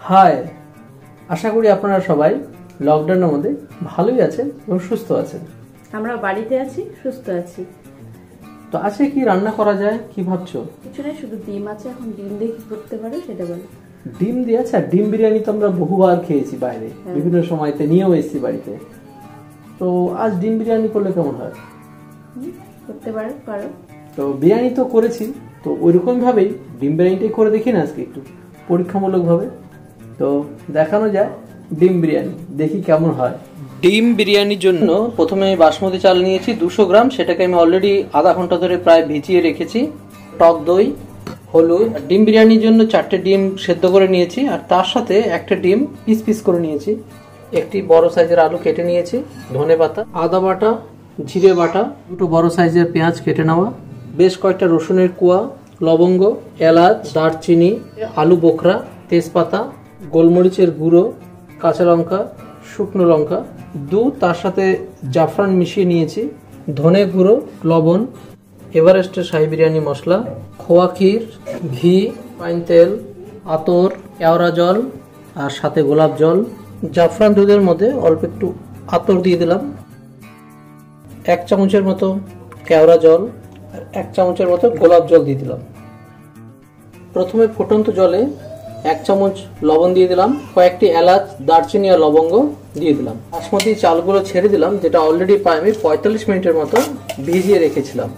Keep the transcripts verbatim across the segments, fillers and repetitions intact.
High, আশা করি আপনারা সবাই লকডাউনের মধ্যে ভালোই আছেন এবং সুস্থ আছেন। আমরা বাড়িতে আছি, সুস্থ আছি। তো আজকে কি রান্না করা যায় কি ভাবছো? কিছু না, শুধু ডিম আছে, এখন ডিম দিয়ে কি করতে পারো সেটা বলো। ডিম দিয়ে? আচ্ছা, ডিম বিরিয়ানি তো আমরা বহুবার খেয়েছি বাইরে, বিভিন্ন সময়তে নিয়েও এসেছি বাড়িতে। তো আজ ডিম বিরিয়ানি করলে কেমন হয়? করতে পারো পারো তো বিরিয়ানি তো করেছি, তো ওইরকম ভাবেই ডিম বিরিয়ানিটাই করে দেখি না আজকে একটু পরীক্ষামূলক ভাবে। তো দেখানো যায় ডিম বিরিয়ানি, দেখি কেমন হয়। ডিম বিরিয়ানির জন্য প্রথমে বাসমতি চাল নিয়েছি দুশো গ্রাম, সেটাকে আমি অলরেডি আধা ঘন্টা ধরে প্রায় ভিজিয়ে রেখেছি। টক দই, হলুদ। ডিম বিরিয়ানির জন্য চারটে ডিম সেদ্ধ করে নিয়েছি, আর তার সাথে একটা ডিম পিস পিস করে নিয়েছি। একটি বড় সাইজের আলু কেটে নিয়েছি, ধনে পাতা, আদা বাটা, জিরে বাটা, দুটো বড় সাইজের পেঁয়াজ কেটে নেওয়া, বেশ কয়েকটা রসুনের কোয়া, লবঙ্গ, এলাচ, দারচিনি, আলু বোখরা, তেজপাতা, গোলমরিচের গুঁড়ো, কাঁচা লঙ্কা, শুকনো লঙ্কা, দুধ, তার সাথে জাফরান মিশিয়ে নিয়েছি, ধনে গুঁড়ো, লবণ, এভারেস্টের শাহী বিরিয়ানি মশলা, খোয়া ক্ষীর, ঘি, পাইন তেল, আতর, কেওড়া জল, আর সাথে গোলাপ জল। জাফরান দুধের মধ্যে অল্প একটু আতর দিয়ে দিলাম, এক চামচের মতো কেওড়া জল, আর এক চামচের মতো গোলাপ জল দিয়ে দিলাম। প্রথমে ফুটন্ত জলে এক চামচ লবণ দিয়ে দিলাম, কয়েকটি এলাচ, দারচিনি আর লবঙ্গ দিয়ে দিলাম। বাসমতি চালগুলো ছেড়ে দিলাম, যেটা অলরেডি প্রায় আমি পঁয়তাল্লিশ মিনিটের মতো ভিজিয়ে রেখেছিলাম।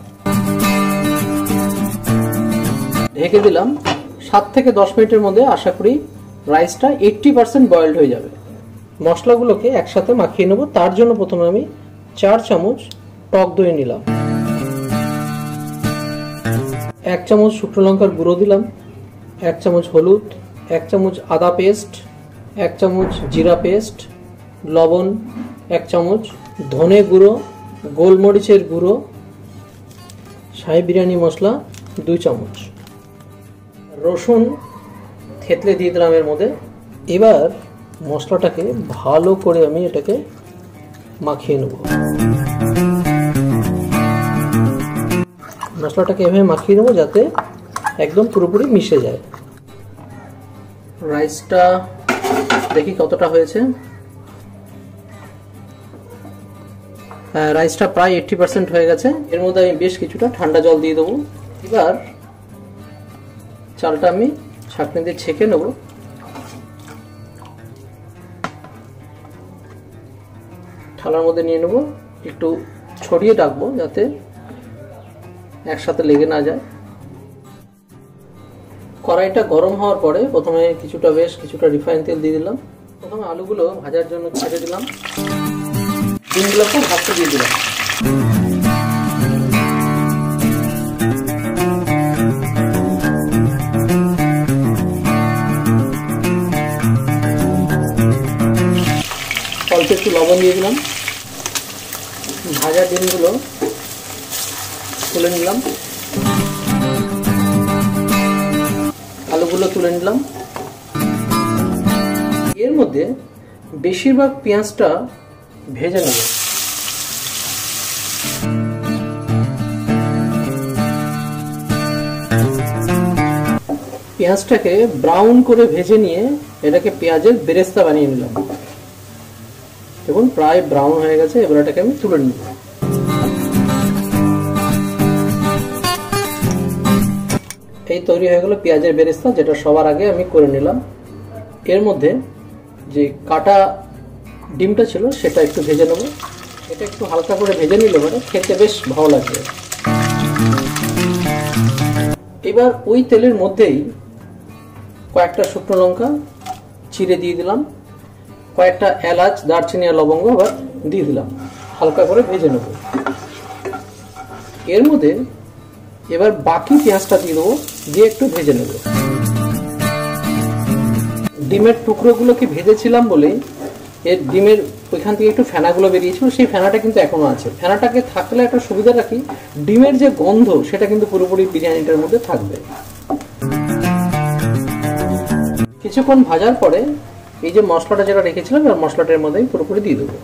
ঢেকে দিলাম, সাত থেকে দশ মিনিটের মধ্যে আশা করি রাইসটা এইট্টি পার্সেন্ট বয়েলড হয়ে যাবে। মশলাগুলোকে একসাথে মাখিয়ে নেব, তার জন্য প্রথমে আমি চার চামচ টক দই নিলাম, এক চামচ শুকনো লঙ্কার গুঁড়ো দিলাম, এক চামচ হলুদ, এক চামচ আদা পেস্ট, এক চামচ জিরা পেস্ট, লবণ এক চামচ, ধনে গুঁড়ো, গোলমরিচের গুঁড়ো, শাহী বিরিয়ানি মশলা দুই চামচ, রসুন থেতলে দিয়ে দিলাম এর মধ্যে। এবার মশলাটাকে ভালো করে আমি এটাকে মাখিয়ে নেব। মশলাটাকে এভাবে মাখিয়ে নেব যাতে একদম পুরোপুরি মিশে যায়। রাইসটা দেখি কতটা হয়েছে। রাইসটা প্রায় এইট্টি পার্সেন্ট হয়ে গেছে। এর মধ্যে আমি বেশ কিছুটা ঠান্ডা জল দিয়ে দেবো। এবার চালটা আমি ছাঁকনি দিয়ে ছেঁকে নেব। থালার মধ্যে নিয়ে নেব, একটু ছড়িয়ে রাখবো যাতে একসাথে লেগে না যায়। কড়াইটা গরম হওয়ার পরে প্রথমে কিছুটা বেশ কিছুটা রিফাইন তেল দিয়ে দিলাম। প্রথমে আলুগুলো ভাজার জন্য ছেড়ে দিলাম, ডিমগুলোকে ভাজতে দিয়ে দিলাম। অল্প একটু লবণ দিয়ে দিলাম, ভাজা ডিমগুলো তুলে নিলাম, আলুগুলো তুলে নিলাম। এর মধ্যে বেশিরভাগ পেঁয়াজটা ভেজে নেব। পেঁয়াজটাকে ব্রাউন করে ভেজে নিয়ে এটাকে পেঁয়াজের বেরেস্তা বানিয়ে নিলাম। দেখুন প্রায় ব্রাউন হয়ে গেছে, এবার এটাকে আমি তুলে নিব। এই তৈরি হয়ে গেল পেঁয়াজের বেরেস্তা, যেটা সবার আগে আমি করে নিলাম। এর মধ্যে যে কাটা ডিমটা ছিল সেটা একটু ভেজে নেব। এটা একটু হালকা করে ভেজে নিলে মানে খেতে বেশ ভালো লাগবে। এবার ওই তেলের মধ্যেই কয়েকটা শুকনো লঙ্কা চিড়ে দিয়ে দিলাম, কয়েকটা এলাচ, দারচিনি আর লবঙ্গ আবার দিয়ে দিলাম, হালকা করে ভেজে নেব। এর মধ্যে এবার বাকি পেঁয়াজটা দিয়ে দেবো, দিয়ে একটু ভেজে নেব। ডিমের টুকরোগুলোকে ভেজেছিলাম বলে এর ডিমের ওইখান থেকে একটু ফেনাগুলো বেরিয়েছিল, সেই ফেনাটা কিন্তু এখনো আছে। ফেনাটাকে থাকলে একটা সুবিধা রাখি, ডিমের যে গন্ধ সেটা কিন্তু পুরোপুরি বিরিয়ানিটার মধ্যে থাকবে। কিছুক্ষণ ভাজার পরে এই যে মশলাটা যেটা রেখেছিলাম আর মশলাটার মধ্যে পুরোপুরি দিয়ে দেবো।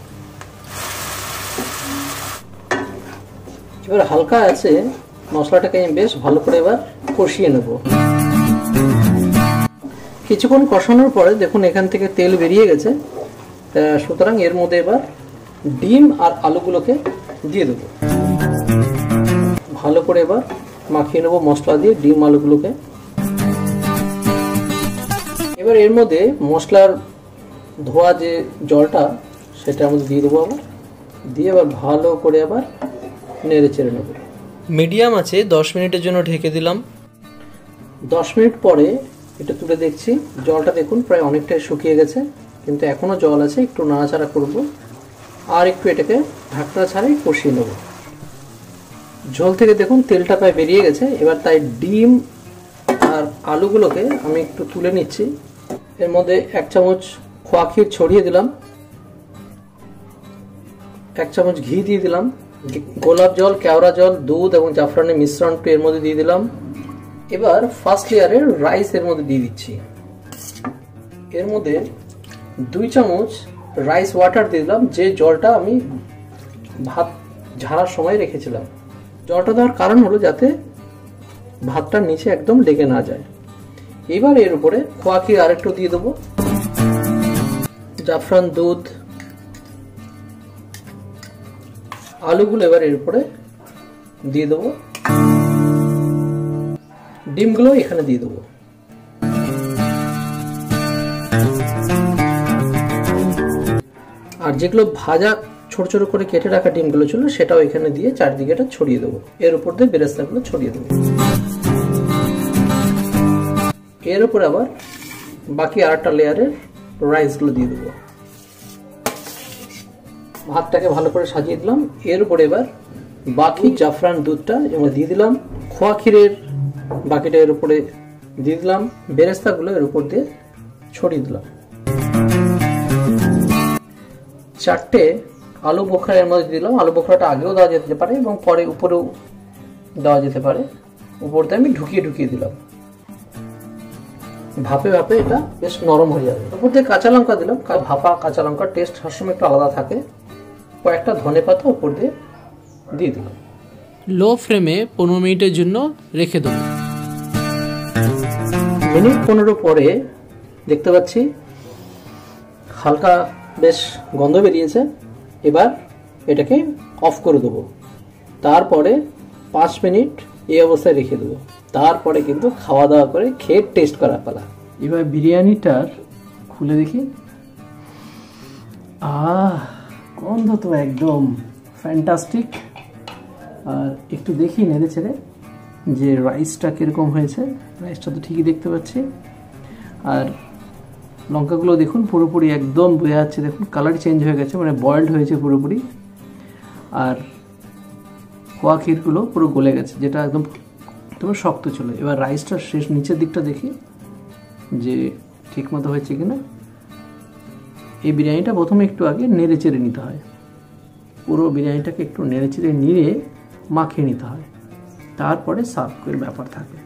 এবার হালকা আছে মশলাটাকে আমি বেশ ভালো করে এবার কষিয়ে নেব। কিছুক্ষণ কষানোর পরে দেখুন এখান থেকে তেল বেরিয়ে গেছে, সুতরাং এর মধ্যে এবার ডিম আর আলুগুলোকে দিয়ে দেবো। ভালো করে এবার মাখিয়ে নেবো মশলা দিয়ে ডিম আলুগুলোকে। এবার এর মধ্যে মশলার ধোয়া যে জলটা সেটা আমাদের দিয়ে দেবো, আবার দিয়ে আবার ভালো করে আবার নেড়ে চেড়ে নেবো। মিডিয়াম আছে দশ মিনিটের জন্য ঢেকে দিলাম। দশ মিনিট পরে এটা তুলে দেখছি, জলটা দেখুন প্রায় অনেকটাই শুকিয়ে গেছে, কিন্তু এখনও জল আছে, একটু নাড়াচাড়া করব আর একটু এটাকে ঢাকনা ছাড়াই কষিয়ে নেব। ঝোল থেকে দেখুন তেলটা প্রায় বেরিয়ে গেছে। এবার তাই ডিম আর আলুগুলোকে আমি একটু তুলে নিচ্ছি। এর মধ্যে এক চামচ খোয়া ক্ষীর ছড়িয়ে দিলাম, এক চামচ ঘি দিয়ে দিলাম, গোলাপ জল, কেওড়া জল, দুধ এবং জাফরানের মিশ্রণটা এর মধ্যে দিয়ে দিলাম। এবার ফার্স্ট লেয়ারের রাইস এর মধ্যে দিয়ে দিচ্ছি। এর মধ্যে দুই চামচ রাইস ওয়াটার দিয়ে দিলাম, যে জলটা আমি ভাত ঝাড়ার সময় রেখেছিলাম। জলটা দেওয়ার কারণ হলো যাতে ভাতটার নিচে একদম লেগে না যায়। এবার এর উপরে খোয়া ক্ষীর আরেকটু দিয়ে দেবো, জাফরান, দুধ, আলুগুলো এবার এর উপরে দিয়ে দেবো, ডিমগুলো এখানে দিয়ে দেবো। আর যেগুলো ভাজা ছোট ছোট করে কেটে রাখা ডিমগুলো ছিল সেটাও এখানে দিয়ে চারদিকে এটা ছড়িয়ে দেবো। এর উপর দিয়ে বেরেস্তাগুলো ছড়িয়ে দেবো। এর উপরে আবার বাকি আরেকটা লেয়ারের রাইসগুলো দিয়ে দেবো। ভাতটাকে ভালো করে সাজিয়ে দিলাম। এর উপরে এবার বাকি জাফরান দুধটা এবার দিয়ে দিলাম, খোয়া ক্ষীরের বাকিটা এর উপরে দিয়ে দিলাম, বেরেস্তাগুলো এর উপর দিয়ে ছড়িয়ে দিলাম। চারটে আলু বোখরা এর মধ্যে দিলাম। আলু বোখরাটা আগেও দেওয়া যেতে পারে এবং পরে উপরেও দেওয়া যেতে পারে। উপর দিয়ে আমি ঢুকিয়ে ঢুকিয়ে দিলাম, ভাপে ভাপে এটা বেশ নরম হয়ে যাবে। উপর দিয়ে কাঁচা লঙ্কা দিলাম, ভাপা কাঁচা লঙ্কার টেস্ট সবসময় একটু আলাদা থাকে। কয়েকটা ধনে পাতা উপর দিয়ে দিয়ে দিলাম। লো ফ্লেমে পনেরো মিনিটের জন্য রেখে দেবো। মিনিট পনেরো পরে দেখতে পাচ্ছি হালকা বেশ গন্ধ বেরিয়েছে। এবার এটাকে অফ করে দেবো। তারপরে পাঁচ মিনিট এই অবস্থায় রেখে দেবো। তারপরে কিন্তু খাওয়া দাওয়া করে খেয়ে টেস্ট করা পালা। এবার বিরিয়ানিটার খুলে দেখি। আহ, গন্ধ তো একদম ফ্যান্টাস্টিক। আর একটু দেখি নেড়ে ছেড়ে যে রাইসটা কীরকম হয়েছে। রাইসটা তো ঠিকই দেখতে পাচ্ছি। আর লঙ্কাগুলো দেখুন পুরোপুরি একদম বোঝা যাচ্ছে, দেখুন কালার চেঞ্জ হয়ে গেছে, মানে বয়েলড হয়েছে পুরোপুরি। আর খোয়া ক্ষীরগুলো পুরো গলে গেছে, যেটা একদম তোমার শক্ত ছিল। এবার রাইসটার শেষ নিচের দিকটা দেখি যে ঠিক মতো হয়েছে কিনা। এই বিরিয়ানিটা প্রথমে একটু আগে নেড়ে চেড়ে নিতে হয়। পুরো বিরিয়ানিটাকে একটু নেড়ে চেড়ে নিয়ে মাখিয়ে নিতে হয়, তারপরে সার্ভ করে ব্যাপার থাকে।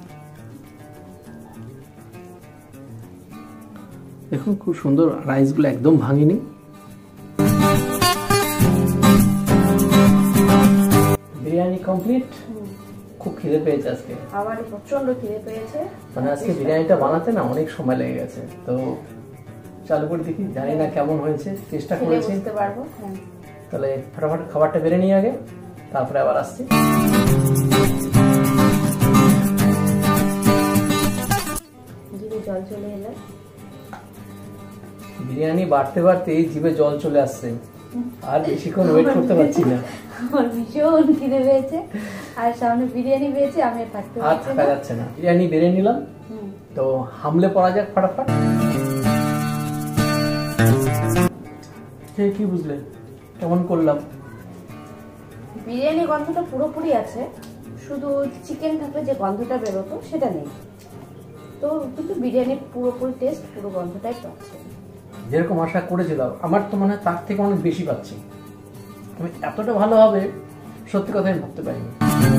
দেখুন খুব সুন্দর, রাইসগুলো একদম ভাঙিনি। বিরিয়ানি কমপ্লিট। খুব খিদে পেয়েছে আজকে, আমার প্রচন্ড খিদে পেয়েছে। মানে আজকে বিরিয়ানিটা বানাতে না অনেক সময় লেগে গেছে। তো চালু করে দেখি, জানি না কেমন হয়েছে, চেষ্টা করেছি বুঝতে পারবো। তাহলে ফটাফট খাবারটা বেড়ে নিয়ে আগে, তারপরে আবার আসছি। জিভে জল চলে এলো। বিরিয়ানি বাড়তে বাড়তে জিভে জল চলে আসছে, আর বেশিক্ষণ ওয়েট করতে পারছি না। আমার ভীষণ খিদে পেয়েছে, আর সামনে বিরিয়ানি পেয়েছে, আমি থাকতে আর থাকা যাচ্ছে না। বিরিয়ানি বেড়ে নিলাম, তো হামলে পড়া যাক ফটাফট। কি বুঝলে কেমন করলাম? বিরিয়ানি গন্ধটা পুরোপুরি আছে, শুধু চিকেন থাকলে যে গন্ধটা বেরোতো সেটা নেই। তো কিন্তু বিরিয়ানির পুরোপুরি টেস্ট, পুরো গন্ধটাই পাচ্ছে। যেরকম আশা করেছিলাম, আমার তো মনে হয় তার থেকে অনেক বেশি পাচ্ছি। আমি এতটা ভালো হবে সত্যি কথা আমি ভাবতে পারিনি।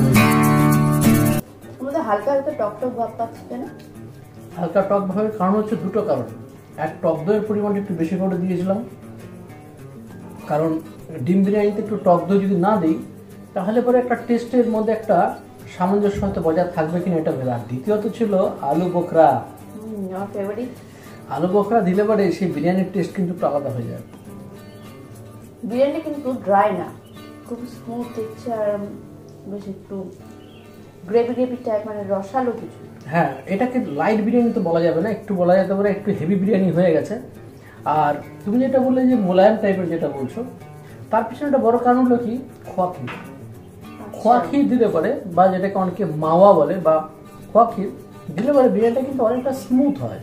আমাদের হালকা হালকা টক টক ভাব পাচ্ছি না? হালকা টক ভাবের কারণ হচ্ছে দুটো কারণ। এক, টক দইয়ের পরিমাণটা একটু বেশি করে দিয়েছিলাম, কারণ ডিম বিরিয়ানিতে একটু টক দই যদি না দিই তাহলে পরে একটা টেস্টের মধ্যে একটা সামঞ্জস্য হয়তো বজায় থাকবে কিনা এটা ভেবে। আর দ্বিতীয়ত ছিল আলু বোখরা। আমার ফেভারিট। আলু বখরা দিলে পরে সেই বিরিয়ানির টেস্ট কিন্তু একটু আলাদা হয়ে যায়। বিরিয়ানি কিন্তু ড্রাই না, খুব স্মুথ টেক্সচার, বেশ একটু গ্রেভি গ্রেভি টাইপ, মানে রসালো কিছু। হ্যাঁ, এটাকে লাইট বিরিয়ানি তো বলা যাবে না, একটু বলা যেতে পারে একটু হেভি বিরিয়ানি হয়ে গেছে। আর তুমি যেটা বললে যে মোলায়েম টাইপের যেটা বলছো, তার পিছনে একটা বড় কারণ হলো কি, খোয়া ক্ষীর। খোয়া ক্ষীর দিলে পরে, বা যেটাকে অনেকে মাওয়া বলে, বা খোয়া ক্ষীর দিলে পরে বিরিয়ানিটা কিন্তু অনেকটা স্মুথ হয়।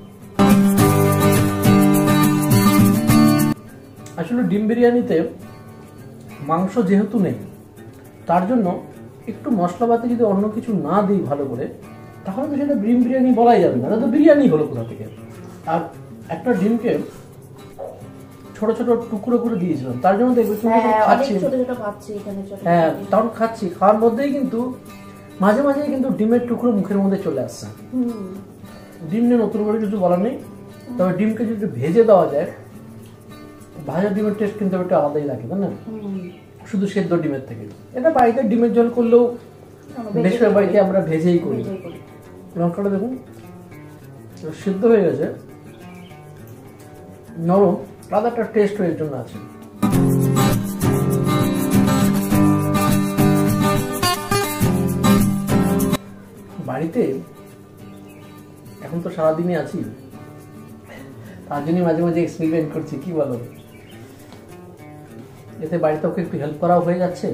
আসলে ডিম বিরিয়ানিতে মাংস যেহেতু নেই, তার জন্য একটু মশলাপাতি যদি অন্য কিছু না দিই ভালো করে, তাহলে তো সেটা ডিম বিরিয়ানি বলাই যাবে না, তো বিরিয়ানি হলো কোথা থেকে। আর একটা ডিমকে ছোট ছোট টুকরো করে দিয়েছিলাম, তার জন্য দেখবে তুমি খাচ্ছি, হ্যাঁ তখন খাচ্ছি, খাওয়ার মধ্যেই কিন্তু মাঝে মাঝে কিন্তু ডিমের টুকরো মুখের মধ্যে চলে আসছে। ডিম নিয়ে নতুন করে কিছু বলার নেই, তবে ডিমকে যদি ভেজে দেওয়া যায়, ভাজা ডিমের টেস্ট কিন্তু একটু আলাদাই লাগে, তাই না, শুধু সেদ্ধ ডিমের থেকে। এটা বাড়িতে ডিমের ঝোল করলেও বেশিরভাগ বাড়িতে আমরা ভেজেই করি। লঙ্কাটা দেখুন সিদ্ধ হয়ে গেছে, নরম, আলাদা একটা টেস্ট এর জন্য আছে। বাড়িতে এখন তো সারাদিনই আছি, তার জন্য মাঝে মাঝে এক্সপেরিমেন্ট করছি, কি বলো, এতে বাড়িতে ওকে একটু হেল্প করাও হয়ে যাচ্ছে,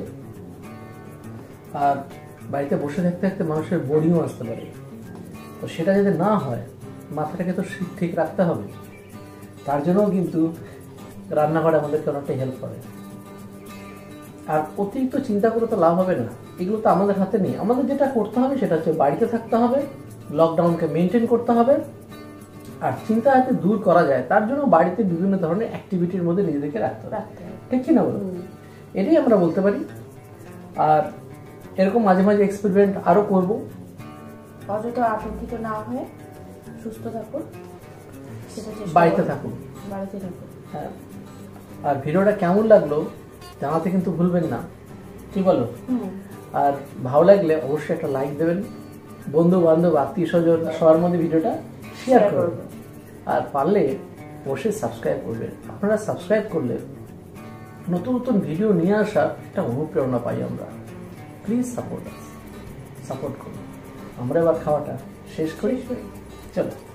আর বাড়িতে বসে থাকতে থাকতে মানুষের বোরিংও আসতে পারে, তো সেটা যাতে না হয় মাথাটাকে তো ঠিক রাখতে হবে, তার জন্যও কিন্তু রান্নাঘরে আমাদেরকে অনেকটা হেল্প করে। আর অতিরিক্ত চিন্তা করে তো লাভ হবে না, এগুলো তো আমাদের হাতে নেই। আমাদের যেটা করতে হবে সেটা হচ্ছে বাড়িতে থাকতে হবে, লকডাউনকে মেনটেন করতে হবে, আর চিন্তা যাতে দূর করা যায় তার জন্য বাড়িতে বিভিন্ন ধরনের অ্যাক্টিভিটির মধ্যে নিজেদেরকে রাখতে হবে, ঠিক কি না বলো? এটাই আমরা বলতে পারি। আর এরকম মাঝে মাঝে এক্সপেরিমেন্ট আরো করবো। অযথা আতঙ্কিত না হয়ে সুস্থ থাকুন, বাড়িতে থাকুন, বাড়িতে থাকুন। হ্যাঁ, আর ভিডিওটা কেমন লাগলো জানাতে কিন্তু ভুলবেন না, কি বলো? আর ভালো লাগলে অবশ্যই একটা লাইক দেবেন, বন্ধু বান্ধব আত্মীয় স্বজন সবার মধ্যে ভিডিওটা শেয়ার করবেন, আর পারলে অবশ্যই সাবস্ক্রাইব করবেন। আপনারা সাবস্ক্রাইব করলে নতুন নতুন ভিডিও নিয়ে আসার একটা অনুপ্রেরণা পাই আমরা। প্লিজ সাপোর্ট আস, সাপোর্ট করুন। আমরা এবার খাওয়াটা শেষ করি, চলো।